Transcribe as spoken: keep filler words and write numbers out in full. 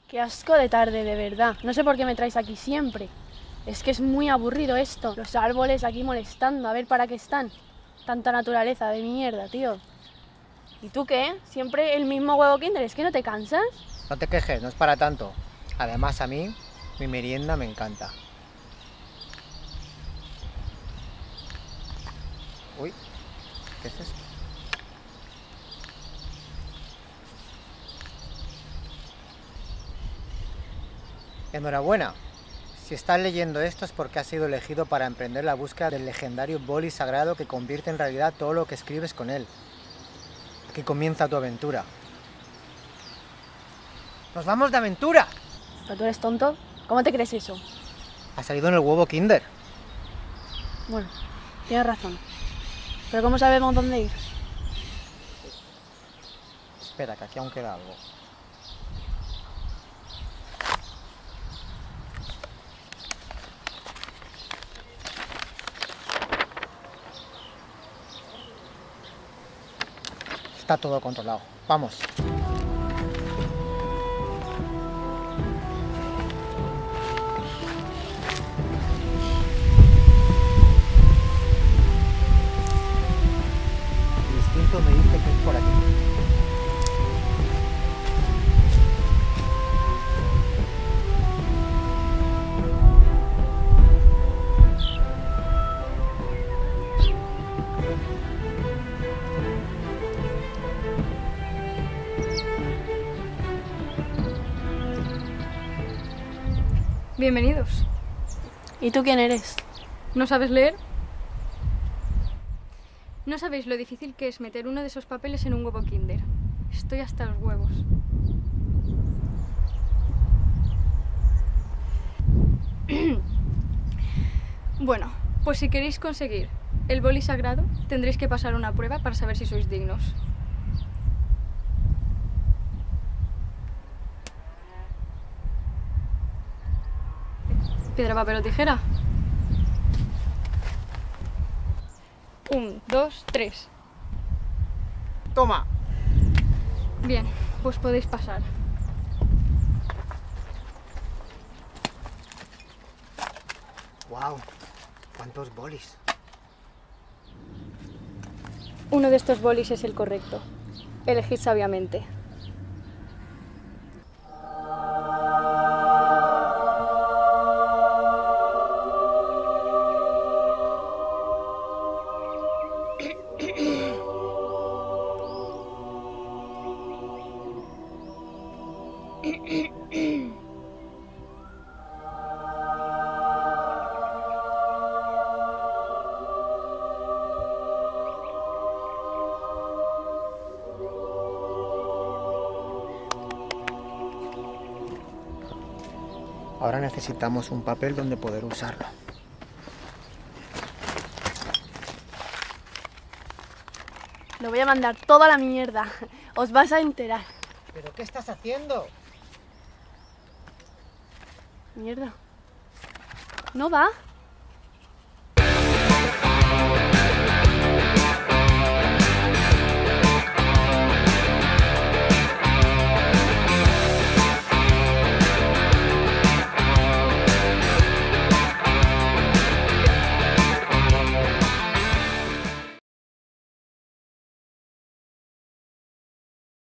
Qué asco de tarde, de verdad. No sé por qué me traes aquí siempre. Es que es muy aburrido esto. Los árboles aquí molestando, a ver para qué están. Tanta naturaleza de mierda, tío. ¿Y tú qué? ¿Siempre el mismo huevo Kinder? ¿Es que no te cansas? No te quejes, no es para tanto. Además, a mí, mi merienda me encanta. Uy, ¿qué es esto? Enhorabuena. Si estás leyendo esto es porque has sido elegido para emprender la búsqueda del legendario boli sagrado que convierte en realidad todo lo que escribes con él. Aquí comienza tu aventura. ¡Nos vamos de aventura! ¿Pero tú eres tonto? ¿Cómo te crees eso? Ha salido en el huevo Kinder. Bueno, tienes razón. ¿Pero cómo sabemos dónde ir? Espera, que aquí aún queda algo. Está todo controlado. Vamos. El instinto me dice que es por aquí. Bienvenidos. ¿Y tú quién eres? ¿No sabes leer? No sabéis lo difícil que es meter uno de esos papeles en un huevo Kinder. Estoy hasta los huevos. Bueno, pues si queréis conseguir el boli sagrado, tendréis que pasar una prueba para saber si sois dignos. Piedra, papel o tijera. Un, dos, tres. ¡Toma! Bien, pues podéis pasar. ¡Wow! ¿Cuántos bolis? Uno de estos bolis es el correcto. Elegid sabiamente. Ahora necesitamos un papel donde poder usarlo. Lo voy a mandar todo a la mierda. Os vas a enterar. ¿Pero qué estás haciendo? Mierda. ¿No va?